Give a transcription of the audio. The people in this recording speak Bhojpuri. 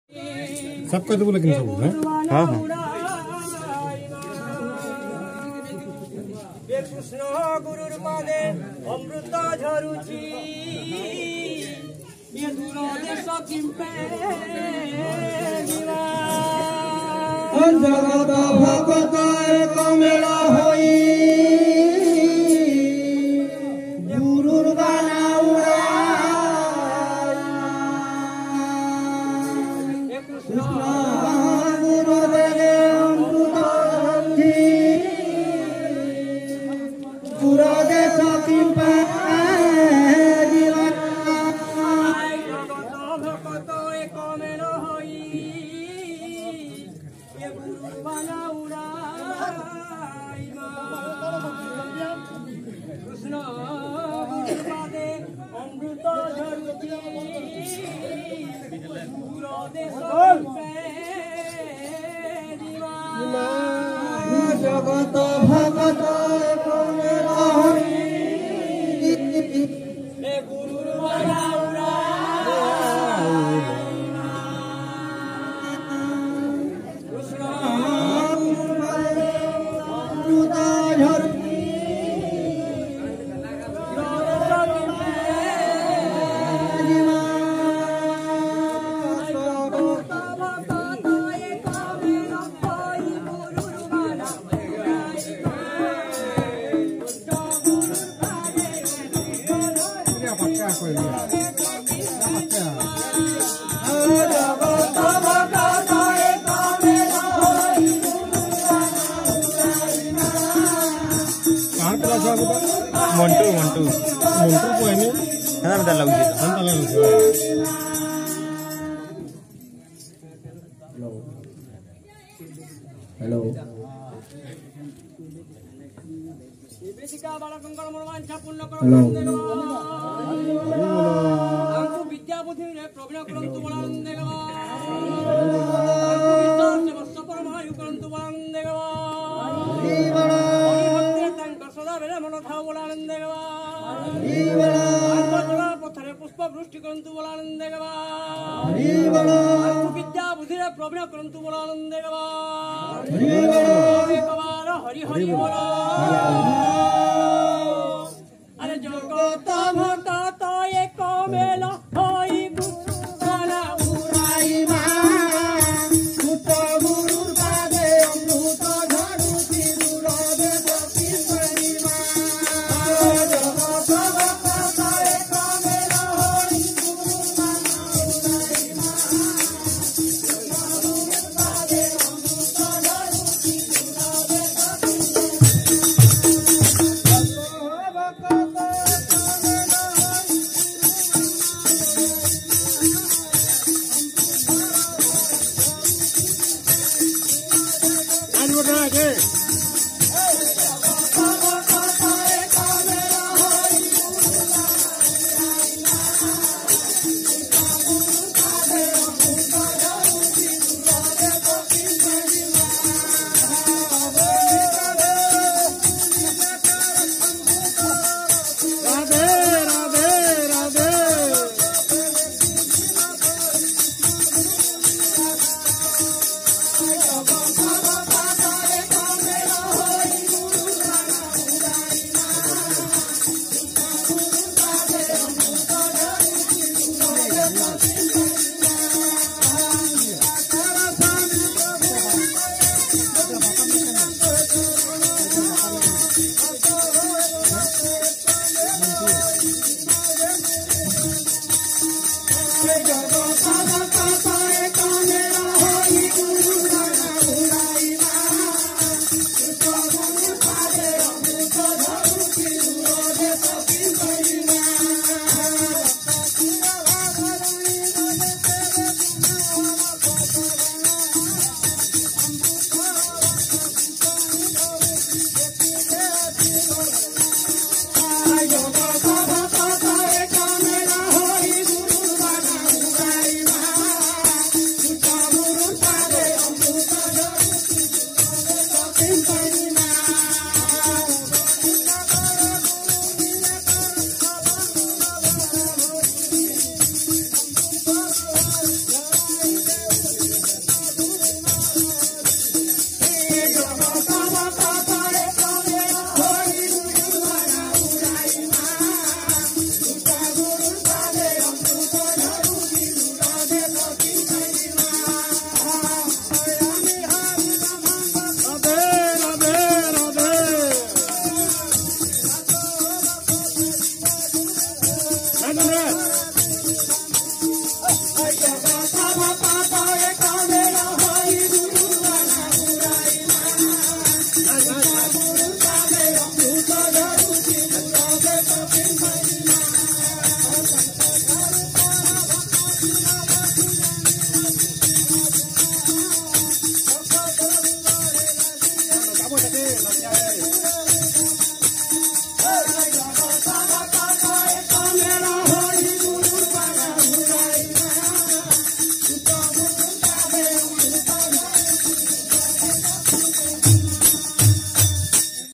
सबका तो लेकिन सब है। हाँ हाँ। कृष्ण गुरुर पादे अमृत झरुची ये दूर देश किंपे जगत भगत एक मेला होई गुरुर गाना उड़ाई कृष्ण गुरु देवे अमृत पूरा देश किंपे जगत भगत मंटू मंटू मंटू को है ना है ना लगुଛି अंत लगे हेलो हेलो विद्या बुद्धि प्रवीण करंतु बलानंदे परमायु करंतु बलानंदे सदा बेला मन था बलानंदे पथरे पुष्प वृष्टि करंतु बलानंदे विद्या बुद्धि प्रवीण करंतु बलानंदे हरि हरि बोल अरे जगत भगत एक मेला होई गुरुगाना उड़ाई गुरु पादे अमृत झरुची दूर देश किंपे जगत भगत एक मेला होई गुरुगाना ना